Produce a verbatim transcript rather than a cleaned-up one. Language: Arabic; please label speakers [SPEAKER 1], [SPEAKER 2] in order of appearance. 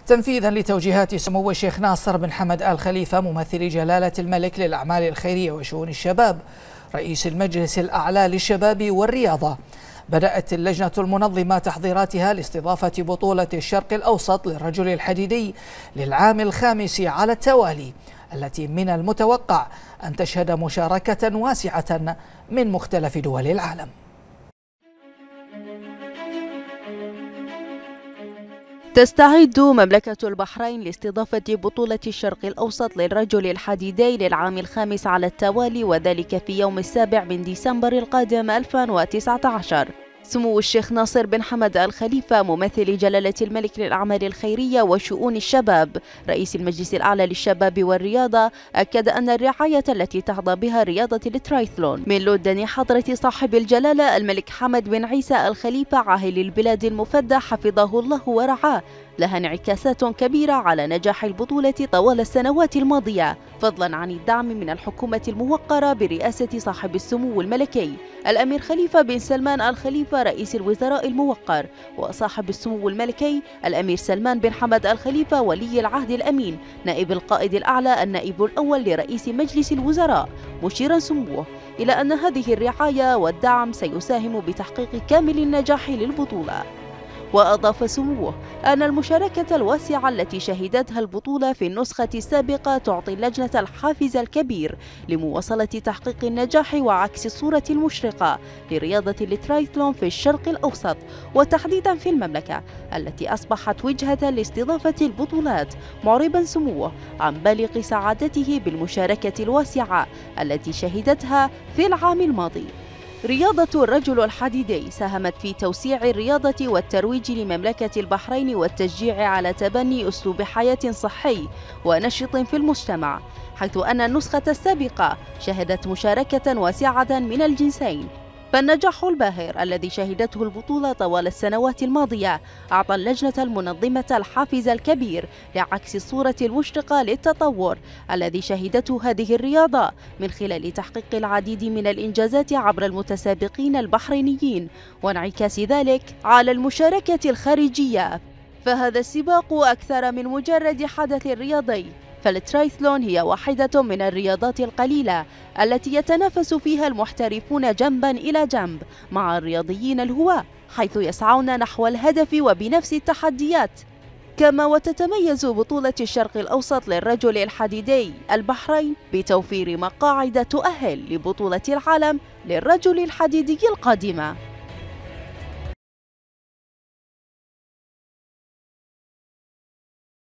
[SPEAKER 1] تنفيذا لتوجيهات سمو الشيخ ناصر بن حمد آل خليفة ممثل جلالة الملك للأعمال الخيرية وشؤون الشباب رئيس المجلس الأعلى للشباب والرياضة، بدأت اللجنة المنظمة تحضيراتها لاستضافة بطولة الشرق الأوسط للرجل الحديدي للعام الخامس على التوالي، التي من المتوقع أن تشهد مشاركة واسعة من مختلف دول العالم.
[SPEAKER 2] تستعد مملكة البحرين لاستضافة بطولة الشرق الأوسط للرجل الحديدي للعام الخامس على التوالي، وذلك في يوم السابع من ديسمبر القادم ألفين وتسعة عشر. سمو الشيخ ناصر بن حمد آل خليفة ممثل جلالة الملك للأعمال الخيرية وشؤون الشباب رئيس المجلس الأعلى للشباب والرياضة أكد أن الرعاية التي تحظى بها رياضة الترايثلون من لدن حضرة صاحب الجلالة الملك حمد بن عيسى آل خليفة عاهل البلاد المفدى حفظه الله ورعاه لها انعكاسات كبيرة على نجاح البطولة طوال السنوات الماضية، فضلا عن الدعم من الحكومة الموقرة برئاسة صاحب السمو الملكي الأمير خليفة بن سلمان آل خليفة رئيس الوزراء الموقر، وصاحب السمو الملكي الأمير سلمان بن حمد آل خليفة ولي العهد الأمين نائب القائد الأعلى النائب الأول لرئيس مجلس الوزراء، مشيرا سموه إلى أن هذه الرعاية والدعم سيساهم بتحقيق كامل النجاح للبطولة. وأضاف سموه أن المشاركة الواسعة التي شهدتها البطولة في النسخة السابقة تعطي اللجنة الحافز الكبير لمواصلة تحقيق النجاح وعكس الصورة المشرقة لرياضة الترايثلون في الشرق الأوسط وتحديدا في المملكة التي أصبحت وجهة لاستضافة البطولات، معربا سموه عن بالغ سعادته بالمشاركة الواسعة التي شهدتها في العام الماضي. رياضة الرجل الحديدي ساهمت في توسيع الرياضة والترويج لمملكة البحرين والتشجيع على تبني أسلوب حياة صحي ونشط في المجتمع، حيث أن النسخة السابقة شهدت مشاركة واسعة من الجنسين. فالنجاح الباهر الذي شهدته البطولة طوال السنوات الماضية أعطى اللجنة المنظمة الحافز الكبير لعكس الصورة المشرقة للتطور الذي شهدته هذه الرياضة من خلال تحقيق العديد من الإنجازات عبر المتسابقين البحرينيين وانعكاس ذلك على المشاركة الخارجية. فهذا السباق أكثر من مجرد حدث رياضي، فالترايثلون هي واحدة من الرياضات القليلة التي يتنافس فيها المحترفون جنبا إلى جنب مع الرياضيين الهواة، حيث يسعون نحو الهدف وبنفس التحديات. كما وتتميز بطولة الشرق الأوسط للرجل الحديدي البحرين بتوفير مقاعد تؤهل لبطولة العالم للرجل الحديدي القادمة.